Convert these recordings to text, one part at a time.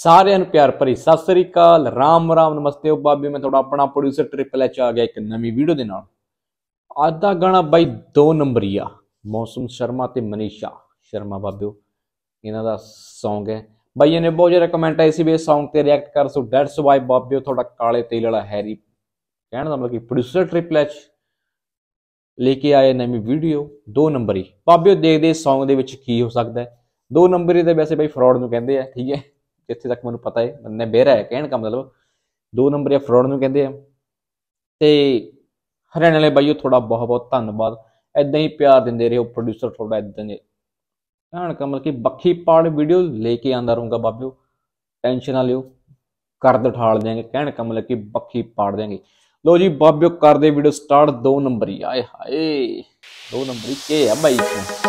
सारिਆਂ ਨੂੰ प्यार भरी सत श्री अकाल राम राम नमस्ते हो बाबे। मैं थोड़ा अपना प्रोड्यूसर ट्रिपल एच आ गया एक नवी वीडियो के नाल। अज दा गाना बाई 2 नंबरिया मौसम शर्मा ते मनीषा शर्मा बाबिओ इन्हां दा सॉन्ग है। बाइया ने बहुत ज़्यादा कमेंट आए सी भी इस सॉन्ग ते रिएक्ट कर, सो डेट्स वाई बाबिओ थोड़ा काले तेल वाला हैरी कहने का मतलब कि प्रोड्यूसर ट्रिपल एच लेके आए नवी वीडियो 2 नंबरी। बाबिओ देखते इस सॉन्ग दे विच की हो सकता है। 2 नंबरी तो वैसे भाई फ्रॉड नूं कहंदे आ, ठीक है, जिथे तक मैं पता है मैं बेरा है कहने का मतलब 2 नंबर या फ्रॉड में कहते हैं। तो हरियाणे वाले भाईओ थोड़ा बहुत बहुत धन्यवाद, इदा ही प्यार देंदे रहो प्रोड्यूसर थोड़ा इदा ने कहने का मतलब कि बखी पाड़ वीडियो लेके आंदा रहूँगा बाबिओ, टेंशन ना लियो, कर ठाल देंगे कहने का मतलब कि बखी पाड़ देंगे। लो जी बाबिओ कर दे वीडियो स्टार्ट। 2 नंबरी आए हाय 2 नंबरी के है भाई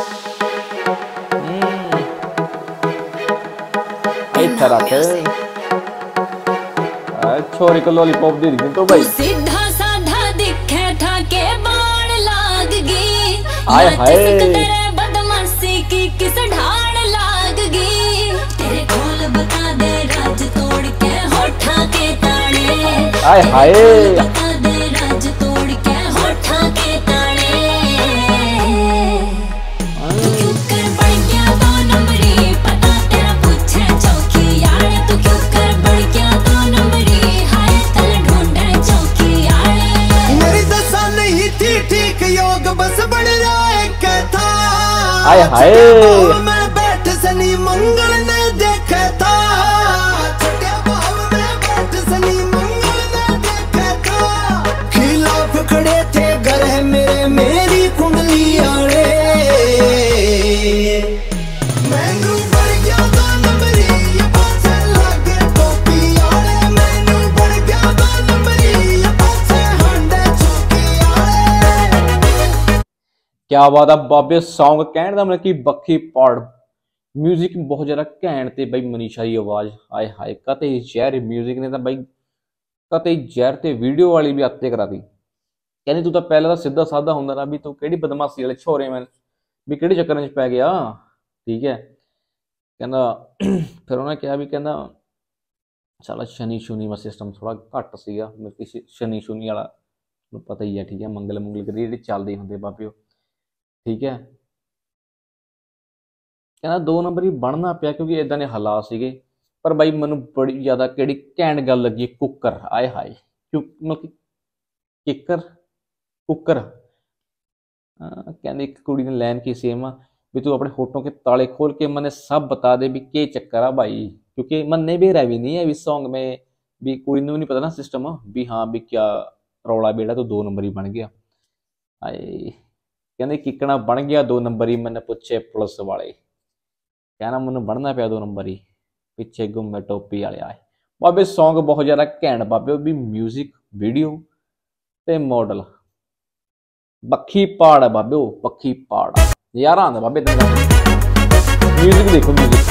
छोरी को लॉलीपॉप दे दी तो भाई सीधा साधा दिखे था के बाण लाग गई। हाय हाय बदमाशी की किस ढाल लाग गई। तेरे खोल बता दे राज तोड़ के होठा के ताले। हाय हाय बता दे राज तोड़ के होठा के ताले। तू क्यों कर बढ़ गया 2 नंबरी, पता तेरा पूछे चौकी यार। तू क्यों कर बढ़ गया 2 नंबरी, हाय तल ढूंढे चौकी यार। मेरी दशा नहीं थी ठीक, योग बस बढ़ रहा है कहता। हाय हाय मैं बैठ शनि मंगल ने देखा था। छोटे भाव में बैठ शनि मंगल ने देखा था। खिलाफ खड़े थे ग्रह मेरे मेरी कुंडली आड़े। मैनू बढ़ गया 2 नंबरी, ये पाछे लागे टोपी आड़े। मैनू बढ़ गया 2 नंबरी, ये पाछे हांडे चौकी आड़े। क्या बात है बाबे। सॉन्ग कहने का मतलब कि बखी पाड़ म्यूजिक बहुत ज्यादा घैंट ते बई मनीषा की आवाज आए हाय कते जहर म्यूजिक ने तो बई कते जहर ते वीडियो वाली भी आते करा दी। कहनी तू तो पहले तो सीधा साधा होंदा ना भी तू केड़ी बदमाशी वाले छोरे मैं भी केड़ी चक्कर च पै गया, ठीक है। कहना फिर उन्हें कहा भी कहना साला शनि शुनी वा सिस्टम थोड़ा घट सीगा, मतलब कि शनि शुनी वाला पता ही है, ठीक है। मंगल मुंगल करी जेह्ड़े चलदे हुंदे बाबिओ, ठीक है। कहना 2 नंबर ही बनना पिया क्योंकि इदां दे हालात सीगे। पर बाई मैनू बड़ी ज़्यादा केड़ी घैंट गल लगी कुकर आए हाय क्यों मतलब कि किकर कुकर कहने एक कुड़ी ने लैन की सेम भी तू अपने होठों के ताले खोल के मैंने सब बता दे भी के चक्कर आ भाई, क्योंकि मन्ने बेरा भी नहीं है इस सॉन्ग में भी कुड़ी ने भी नहीं पता ना सिस्टम भी हाँ भी क्या रौला बेड़ा तो 2 नंबर ही बन गया। आए कहने किकना बन गया 2 नंबर ही, मैंने पूछे पुलिस वाले कहना मैनू बनना पिया 2 नंबर ही पिछे गुम्मे टोपी वाले आए। बाबे सॉन्ग बहुत ज़्यादा घैंट बाबे भी म्यूजिक वीडियो ते मॉडल बखी पाड़ है बाबे बखी पाड़ यार आंदा बाबे म्यूजिक देखो म्यूजिक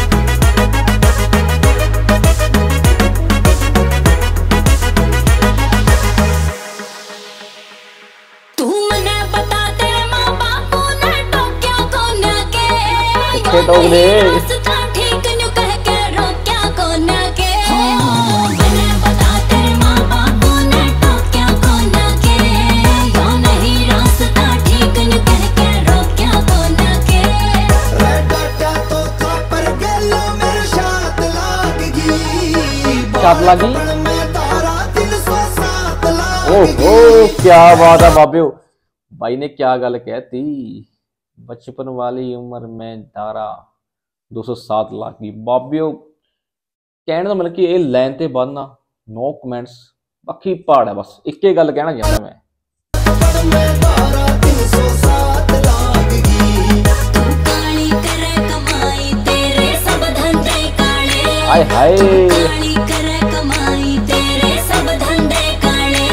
तू मने बता तेरे माँ बापू ने टोक्या कोन्या के। किथे टोक दे रास्ता ठीक न्यू कह के रोक्या कोन्या के। मने बता तेरे माँ बापू ने टोक्या कोन्या के। यो नहीं रास्ता ठीक न्यू कह के रोक्या कोन्या के। रेड डाटा तो था पर गलो मेरे साथ लाग गई। साथ लगी में तारा 307 लाग ओहो क्या बात है बाबिओ। भाई ने क्या गल कहती, बचपन वाली उम्र में धारा 207 लाख की बाबिओ। कहने का मतलब कि ये लाइन ते बनना नो कमेंट्स बखी पाड़ है, बस एक ही गल कहना चाहता मैं में तारा 307 लाग गई। तू काली करे कमाई तेरे सब धंधे काले। हाय हाय काली करे कमाई तेरे सब धंधे काले।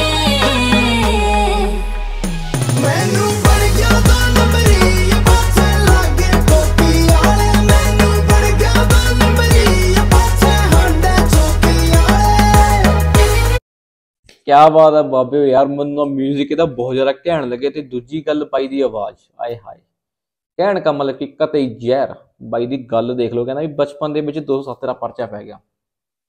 मैनू बढ़ गया 2 नंबरी, ये पाछे लागे टोपी आले। मैनू बढ़ गया 2 नंबरी, ये पाछे हांडे चौकी आले। क्या बात है बाबे यार मैनू म्यूजिक ਇਹਦਾ बहुत ज़्यादा घैंट लगे। तो दूजी गल बाई दी आवाज़ आए हाय कहण का मतलब कि कतई जहर बाई दी गल देख लो। कहना भी बचपन दे विच 207 दा परचा पै गया।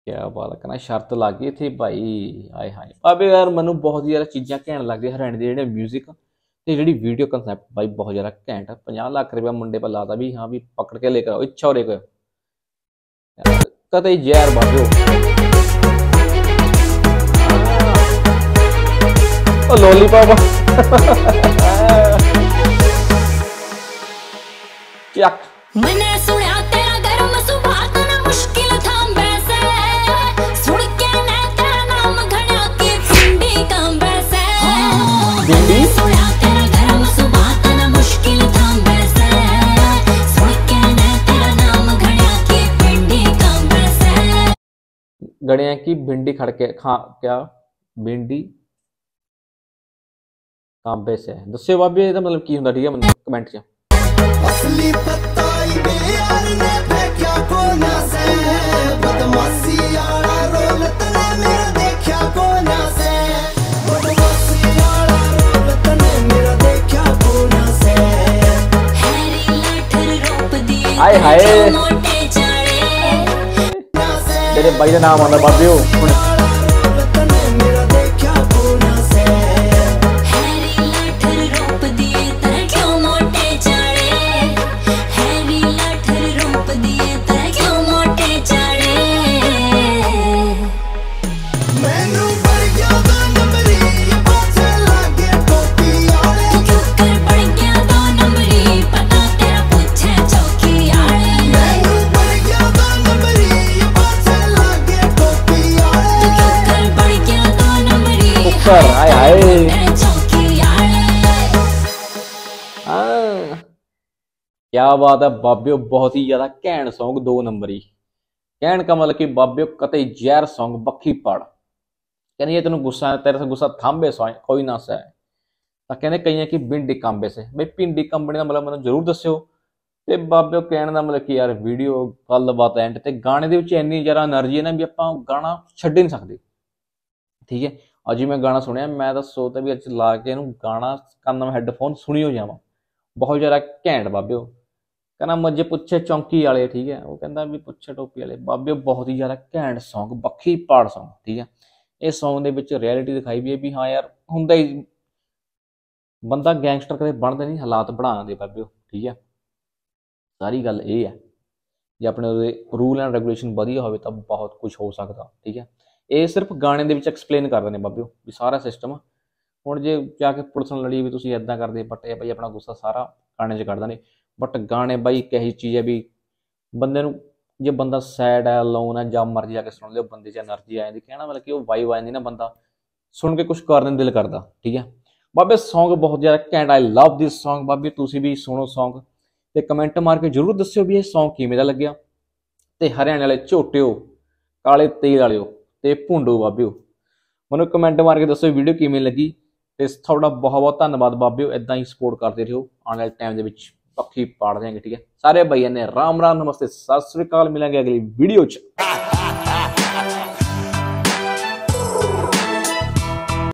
क्या बात कहना शर्त लग गई थी भाई। आए हाय बाबे यार मैनू बहुत ही ज़्यादा चीज़ां घैंट लगदी हरियाणे दे जेहड़े म्यूजिक ते जेहड़ी वीडियो कंसैप्ट भाई बहुत ज़्यादा घैंट है। 50 लाख रुपया मुंडे पर लाता भी हाँ भी पकड़ के लेकर आओ इच्छा हो रही यार कतई जहर बाबे ओ लॉलीपॉप चक मैंने सुना तेरा गरम सुभाव तो ना मुश्किल था वैसे सुन के ने तेरा नाम घड़ा की पिंडी काम वैसे मैंने सुना तेरा गरम सुभाव तो ना मुश्किल था वैसे सुन के ने तेरा नाम घड़ा की पिंडी काम वैसे गड़िया की भिंडी खड़के खा क्या भिंडी कांबे से दस्यो बाबे ਇਹਦਾ मतलब की ਹੁੰਦਾ ठीक है ਮੈਨੂੰ कमेंट च असली पताई बेयार ने फेंक्या कोना से बदमाशी आला रोल तने मेरा देखया कोना से बदमाशी आला रोल तने मेरा देखया कोना से हैरी लाठर रोप दिए हाय हाय मोटे चाड़े तेरे भाई का नाम आंदा बाबे हुण रोल तने मेरा देखया कोना से हैरी लाठर रोप दिए तेरे क्यों मोटे चाड़े हैरी लाठर रोप दिए तेरे क्यों मोटे चाड़े मैनू बढ़ गया दा नंबरी पाछे लागे टोपी आले तू क्यों कर पड़ गया दो नंबरी पता तेरा पूछे चौकी आड़े मैनू बढ़ गया दा नंबरी पाछे लागे टोपी आले तू क्यों कर पड़ गया दो नंबरी ऊपर हाय हाय तेरे चौकी आड़े हाँ क्या बात है बाबियो बहुत ही ज्यादा घैंट सॉन्ग 2 नंबर ही कहण का मतलब कि बाबियो कतई जहर सॉन्ग बखी पड़ कहने ये तेन गुस्सा तेरे से गुस्सा थांबे सॉन्ग कोई ना सह ਤਾਂ ਕਹਿੰਦੇ ਕਈਆਂ ਕਿ भिंडी कांबे से ਬਈ भिंडी ਕੰਬਣੀ ਦਾ ਮਤਲਬ ਮੈਨੂੰ ਜ਼ਰੂਰ ਦੱਸਿਓ ਤੇ ਬਾਬਿਓ ਕਹਿਣ ਦਾ ਮਤਲਬ ਕਿ ਯਾਰ ਵੀਡੀਓ ਗੱਲਬਾਤ ਐਂਡ ਤੇ ਗਾਣੇ ਦੇ ਵਿੱਚ ਇੰਨੀ ਜ਼ਿਆਦਾ એનર્ਜੀ ਹੈ ਨਾ ਵੀ ਆਪਾਂ ਗਾਣਾ ਛੱਡ ਹੀ ਨਹੀਂ ਸਕਦੇ ਠੀਕ ਹੈ ਅੱਜ ਮੈਂ ਗਾਣਾ ਸੁਣਿਆ ਮੈਂ ਤਾਂ ਸੋਚਦਾ ਵੀ ਅੱਜ ਲਾ ਕੇ ਇਹਨੂੰ ਗਾਣਾ ਕੰਨ ਵਿੱਚ ਹੈੱਡਫੋਨ ਸੁਣੀ ਹੋ ਜਾਵਾਂ ਬਹੁਤ ਜ਼ਿਆਦਾ ਘੈਂਟ ਬਾਬਿਓ ਕਹਿੰਦਾ ਮੱਝੇ ਪੁੱਛੇ ਚੌਂਕੀ ਵਾਲੇ ਠੀਕ ਹੈ ਉਹ ਕਹਿੰਦਾ ਵੀ ਪੁੱਛੇ ਟੋਪੀ ਵਾਲੇ ਬਾਬਿਓ ਬਹੁਤ ਹੀ ਜ਼ਿਆਦਾ ਘੈਂਟ ਸੌਂਗ ਬੱਖੀ ਪਾੜ ਸੌਂਗ ਠੀਕ ਹੈ ਇਹ ਸੌਂਗ ਦੇ ਵਿੱਚ ਰਿਐਲਿਟੀ ਦਿਖਾਈ ਵੀ ਹੈ ਵੀ ਹਾਂ ਯਾਰ ਹੁੰਦਾ ਹੀ ਬੰਦਾ ਗੈਂਗਸਟਰ ਕਦੇ ਬਣਦਾ ਨਹੀਂ ਹਾਲਾਤ ਬਣਾ ਦਿੰਦੇ ਬਾਬਿਓ ਠੀਕ ਹੈ ਸਾਰੀ ਗੱਲ ਇਹ ਹੈ ਜੇ ਆਪਣੇ ਉਹਦੇ ਰੂਲ ਐਂਡ ਰੈਗੂਲੇਸ਼ਨ ਵਧੀਆ ਹੋਵੇ ਤਾਂ ਬਹੁਤ ਕੁਝ ਹੋ ਸਕਦਾ ਠੀਕ ਹੈ ਇਹ ਸਿਰਫ ਗਾਣੇ ਦੇ ਵਿੱਚ ਐਕਸਪਲੇਨ ਕਰਦੇ ਨੇ ਬਾਬਿਓ ਵੀ ਸਾਰਾ ਸਿਸਟਮ ਹੁਣ ਜੇ ਜਾ ਕੇ ਪੁਲਿਸ ਨਾਲ ਲੜੀ ਵੀ ਤੁਸੀਂ ਇਦਾਂ ਕਰਦੇ ਬਟ ਇਹ ਬਾਈ ਆਪਣਾ ਗੁੱਸਾ ਸਾਰਾ ਗਾਣੇ 'ਚ ਕੱਢਦਾ ਨੇ ਬਟ ਗਾਣੇ ਬਾਈ ਇੱਕ ਇਹੀ ਚੀਜ਼ ਹੈ ਵੀ ਬੰਦੇ ਨੂੰ ਜੇ ਬੰਦਾ ਸੈਡ ਹੈ ਲੋਨ ਹੈ ਜਾਂ ਮਰਜ਼ੀ ਜਾ ਕੇ ਸੁਣ ਲਿਓ ਬੰਦੇ 'ਚ ਐਨਰਜੀ ਆ ਜਾਂਦੀ ਕਹਿਣਾ ਮਤਲਬ ਕਿ ਉਹ ਵਾਈਬ ਆ ਜਾਂਦੀ ਨਾ ਬੰਦਾ ਸੁਣ ਕੇ ਕੁਝ ਕਰਨ ਨੂੰ ਦਿਲ ਕਰਦਾ ਠੀਕ ਹੈ ਬਾਬੇ ਸੌਂਗ ਬਹੁਤ ਜ਼ਿਆਦਾ ਘੈਂਟ ਆਈ ਲਵ ਦਿਸ ਸੌਂਗ ਬਾਬੇ ਤੁਸੀਂ ਵੀ ਸੁਣੋ ਸੌਂਗ ਤੇ ਕਮੈਂਟ ਮਾਰ ਕੇ ਜਰੂਰ ਦੱਸਿਓ ਵੀ ਇਹ ਸੌਂਗ ਕਿਵੇਂ ਦਾ ਲੱਗਿਆ ਤੇ ਹਰਿਆਣੇ ਵਾਲੇ ਝੋਟਿਓ ਕਾਲੇ ਤੇਲ ਵਾਲਿਓ ਤੇ ਭੁੰਡੋ ਬਾਬਿਓ ਮੈਨੂੰ ਕਮੈਂਟ ਮਾਰ ਕੇ ਦੱਸੋ ਵੀਡੀਓ ਕਿਵੇਂ ਲੱਗੀ ਤੇ ਤੁਹਾਡਾ ਬਹੁਤ ਬਹੁਤ ਧੰਨਵਾਦ ਬਾਬਿਓ ਇਦਾਂ ਹੀ ਸਪੋਰਟ ਕਰਦੇ ਰਹੋ ਆਉਣ ਵਾਲੇ ਟਾਈਮ ਦੇ ਵਿੱਚ ਪੱਖੀ ਪਾੜ ਦੇਾਂਗੇ ਠੀਕ ਹੈ ਸਾਰੇ ਭਾਈਆਂ ਨੇ ਰਾਮ ਰਾਮ ਨਮਸਤੇ ਸਤਿ ਸ੍ਰੀ ਅਕਾਲ ਮਿਲਾਂਗੇ ਅਗਲੀ ਵੀਡੀਓ 'ਚ